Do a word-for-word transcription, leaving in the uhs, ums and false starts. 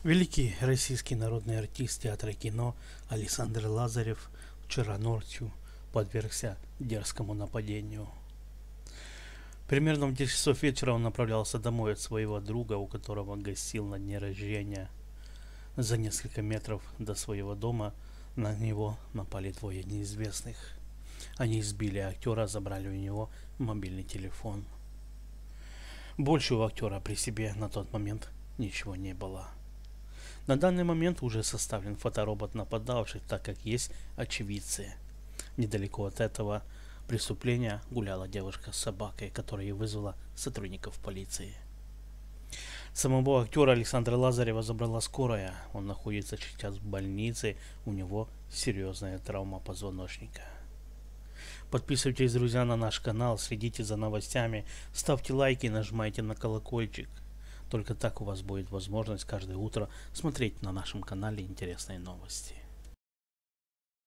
Великий российский народный артист театра и кино Александр Лазарев вчера ночью подвергся дерзкому нападению. Примерно в десять часов вечера он направлялся домой от своего друга, у которого гостил на дне рождения. За несколько метров до своего дома на него напали двое неизвестных. Они избили актера, забрали у него мобильный телефон. Больше у актера при себе на тот момент ничего не было. На данный момент уже составлен фоторобот нападавших, так как есть очевидцы. Недалеко от этого преступления гуляла девушка с собакой, которая вызвала сотрудников полиции. Самого актера Александра Лазарева забрала скорая. Он находится сейчас в больнице, у него серьезная травма позвоночника. Подписывайтесь, друзья, на наш канал, следите за новостями, ставьте лайки и нажимайте на колокольчик. Только так у вас будет возможность каждое утро смотреть на нашем канале интересные новости.